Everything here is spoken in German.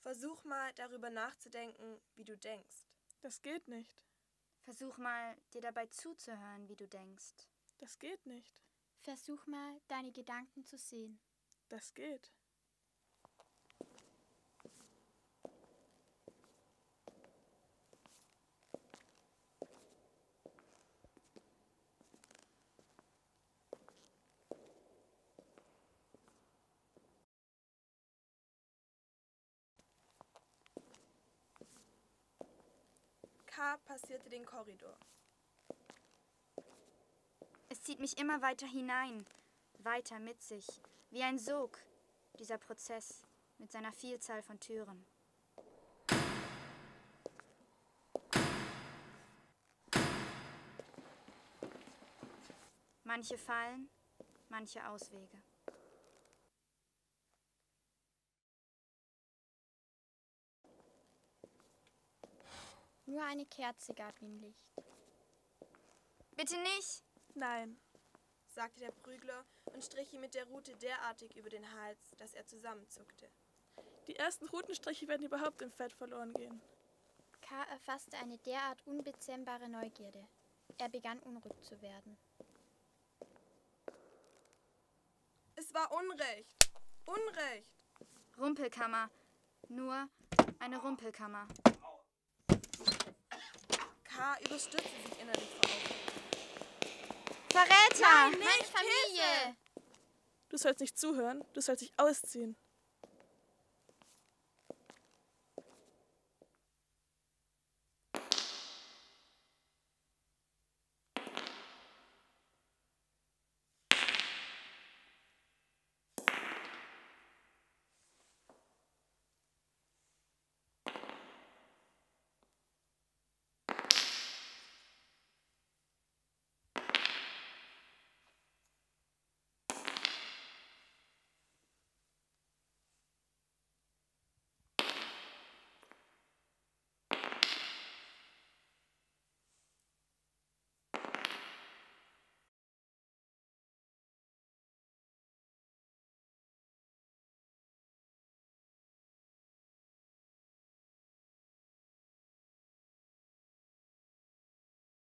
Versuch mal, darüber nachzudenken, wie du denkst. Das geht nicht. Versuch mal, dir dabei zuzuhören, wie du denkst. Das geht nicht. Versuch mal, deine Gedanken zu sehen. Das geht. K passierte den Korridor. Es zieht mich immer weiter hinein, weiter mit sich, wie ein Sog, dieser Prozess mit seiner Vielzahl von Türen. Manche Fallen, manche Auswege. Nur eine Kerze gab ihm Licht. Bitte nicht! Nein. Sagte der Prügler und strich ihm mit der Rute derartig über den Hals, dass er zusammenzuckte. Die ersten Rutenstriche werden überhaupt im Fett verloren gehen. K. erfasste eine derart unbezähmbare Neugierde. Er begann unruhig zu werden. Es war Unrecht! Unrecht! Rumpelkammer. Nur eine Rumpelkammer. K. überstürzte sich innerlich vor Aufregung. Verräter! Meine Familie! Du sollst nicht zuhören, du sollst dich ausziehen.